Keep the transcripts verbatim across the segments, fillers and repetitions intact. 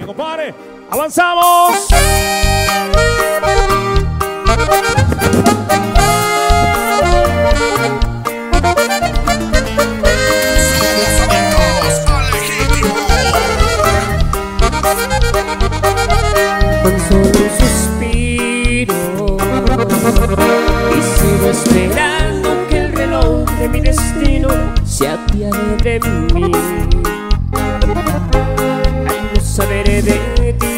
mi compadre. ¡Avanzamos! Con solo un suspiro y sigo esperando que el reloj de mi destino se apiade de mí. Al no saber de ti,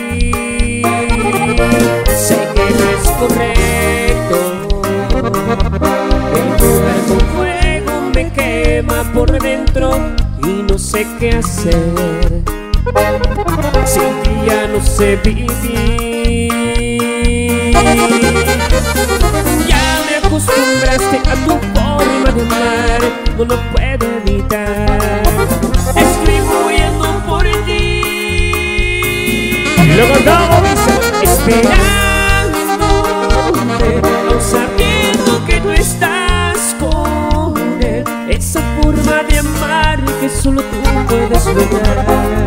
sé que no es correcto. El jugar con fuego me quema por dentro y no sé qué hacer. Sin ti ya no sé vivir. Ya me acostumbraste a tu forma de amar, no lo puedo evitar. Estoy muriendo por ti. Y lo cantamos, dice. Esperándote, aún sabiendo que no estás con él. Esa forma de amar que solo tú puedes lograr.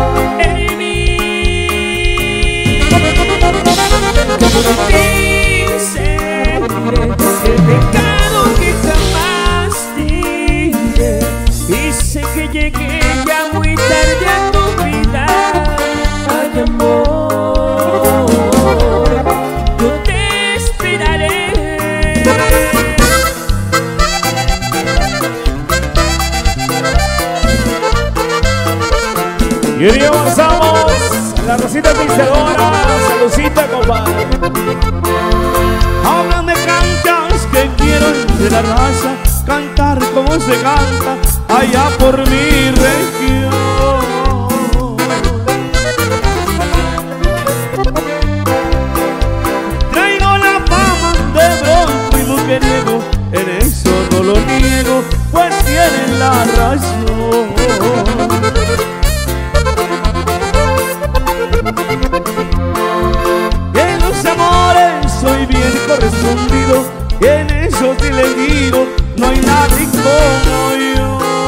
El pecado que jamás diré, y sé que llegué ya muy tarde a tu vida. Ay, amor, yo te esperaré. Y hoy avanzamos a la Rosita Pizadora. Saludcita, compadre. Háblame cantas que quiero de la raza, cantar como se canta allá por mi región. Traigo la fama de bronco y mujeriego, en eso no lo niego, pues tienen la razón. En los amores soy bien correspondido, y en eso te le digo, no hay nadie como yo.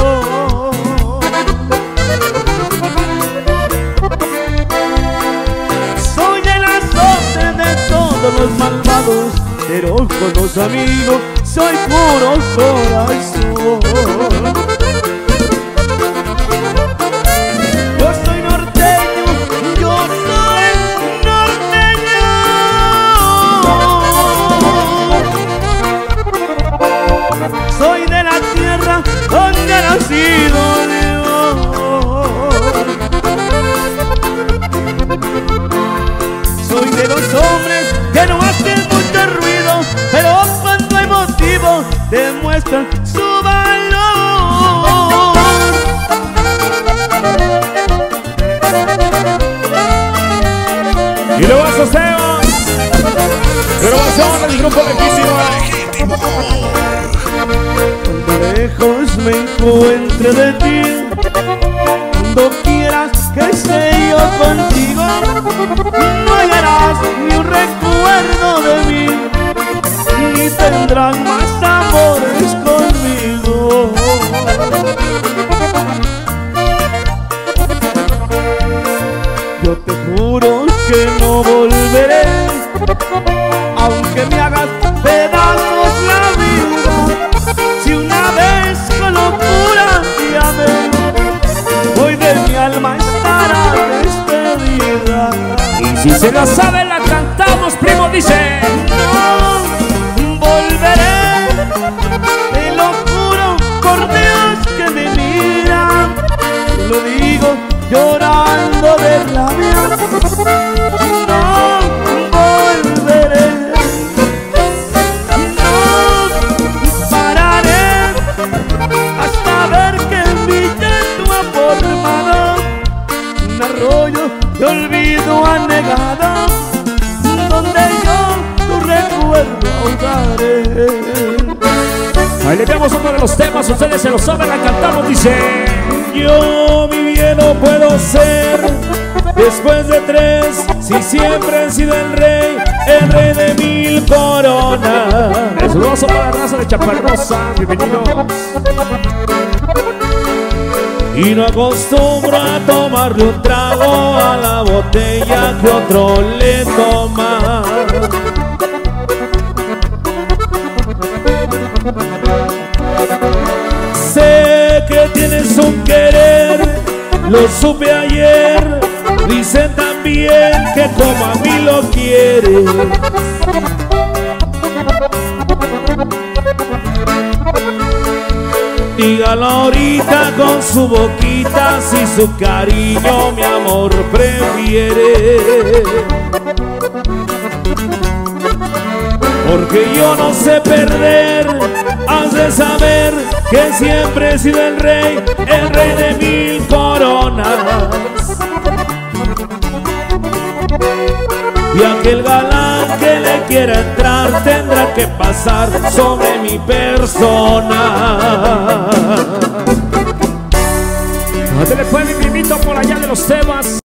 Soy el azote de todos los malvados, pero con los amigos soy puro corazón. Yo soy norteño, yo soy norteño. Soy de la tierra donde ha nacido Dios. Soy de los hombres que no hacen mucho ruido, pero cuando hay motivo demuestran su valor. Y luego asociamos. Pero pasamos al grupo lejísimo. Cuando lejos me encuentre de ti, cuando quieras que esté yo contigo, no hallarás ni un recuerdo de mí, ni tendrán más amores conmigo. Yo te juro que no volveré, aunque me hagas pedazos la vida. Si una vez con locura te amé, hoy de mi alma estará despedida. Y si se la sabe la cantamos, primo, dice. No volveré, te lo juro por Dios que me mira. Te lo digo llorando de rabia. No volveré, no pararé hasta ver que en mi llanto ha formado un arroyo de olvido anegado, donde yo tu recuerdo ahogaré. Ahí le damos uno de los temas, ustedes se lo saben, la cantamos, dice. Yo mi bien no puedo ser después de tres, si siempre he sido el rey, el rey de mil coronas. El saludo para la raza de Chaparrosa, bienvenidos. y no acostumbro a tomarle un trago a la botella que otro le toma. Sé que tienes un querer, lo supe ayer. Dicen también que como a mí lo quieres. Dígalo ahorita con su boquita si su cariño mi amor prefiere. Porque yo no sé perder, has de saber que siempre he sido el rey, el rey de mil coronas. Y aquel galán que le quiera entrar tendrá que pasar sobre mi persona. No te le puede mi primito por allá de los temas.